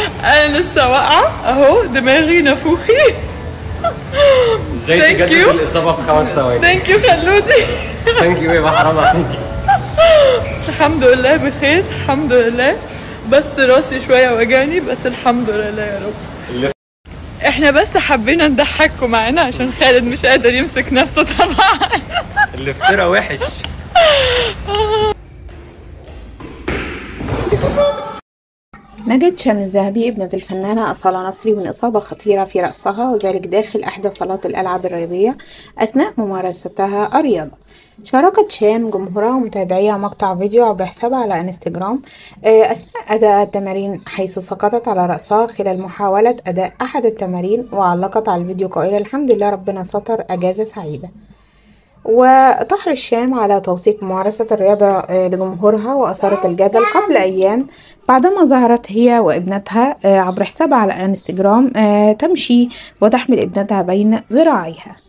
انا لسه واقعه اهو، دماغي نافوخي. ازاي تجدد الاصابه في 5 ثواني؟ ثانك يو خلودي. ثانك يو، يبقى حرام عليك. بس الحمد لله بخير، الحمد لله. بس راسي شويه وجعني، بس الحمد لله يا رب. احنا بس حبينا نضحككم معانا عشان خالد مش قادر يمسك نفسه طبعا. الافتراء وحش. نجت شان الذهبي ابنة الفنانة أصالة نصري من إصابة خطيرة في رأسها، وذلك داخل إحدى صالات الألعاب الرياضية أثناء ممارستها الرياضة. شاركت شان جمهورها ومتابعيها مقطع فيديو عبر حسابها على انستجرام أثناء أداء التمارين، حيث سقطت على رأسها خلال محاولة أداء أحد التمارين، وعلقت على الفيديو قائلة: الحمد لله ربنا ستر، أجازة سعيدة. وتحرص شان على توثيق ممارسة الرياضة لجمهورها، وأثارت الجدل قبل أيام بعدما ظهرت هي وابنتها عبر حسابها على انستجرام تمشي وتحمل ابنتها بين ذراعيها.